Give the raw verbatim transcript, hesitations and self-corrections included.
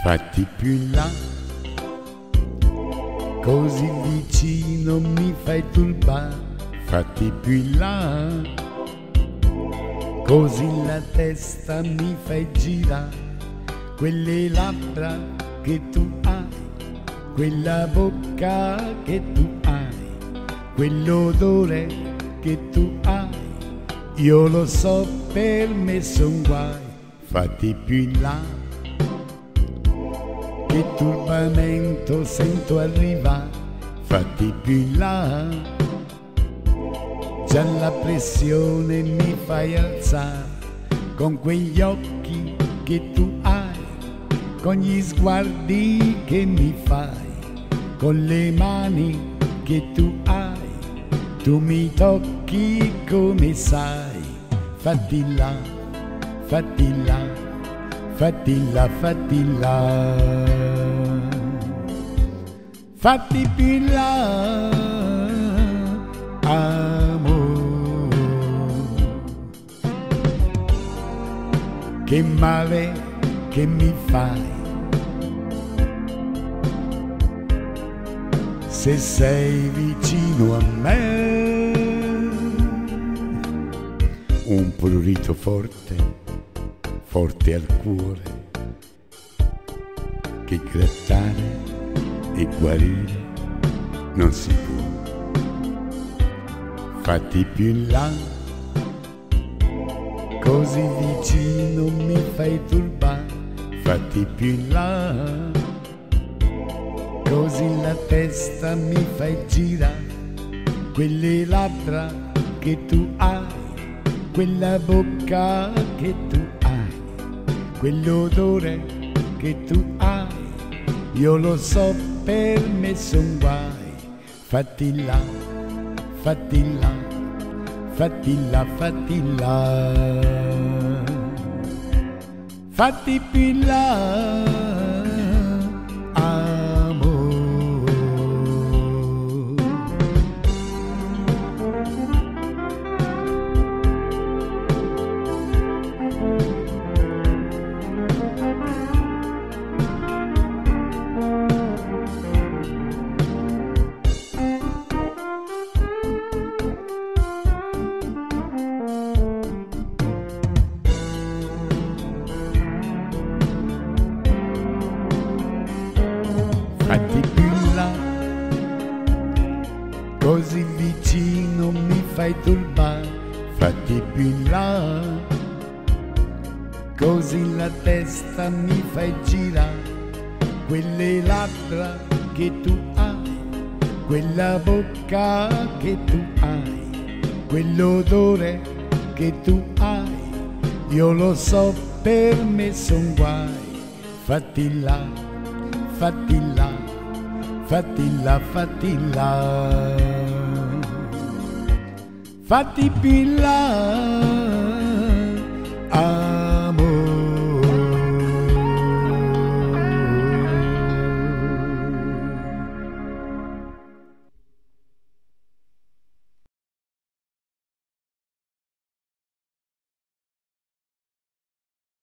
fatti più in là, così vicino mi fai turbare, fatti più in là, così la testa mi fai girare, quelle labbra che tu hai, quella bocca che tu hai, quell'odore che tu hai, io lo so per me son guai, fatti più in là, che turbamento sento arrivare, fatti più in là, già la pressione mi fai alzare, con quegli occhi che tu hai, con gli sguardi che mi fai, con le mani che tu hai, tu mi tocchi come sai, fatti là, fatti là, fatti là, fatti là, fatti più in là, amore, che male che mi fai, se sei vicino a me, un prurito forte, forte al cuore, che grattare e guarire non si può, fatti più in là, così vicino mi fai turbare, fatti più in là, così la testa mi fai girare, quelle labbra che tu hai, quella bocca che tu hai, quell'odore che tu hai, io lo so per me son guai, fatti là, fatti là, fatti là, fatti là, fatti più in là. Fatti più in là, così vicino mi fai turbare, fatti più in là, così la testa mi fai girare, quelle labbra che tu hai, quella bocca che tu hai, quell'odore che tu hai, io lo so per me son guai, fatti là, fatti là, fatti là, fatti là, fatti più in là. Ah.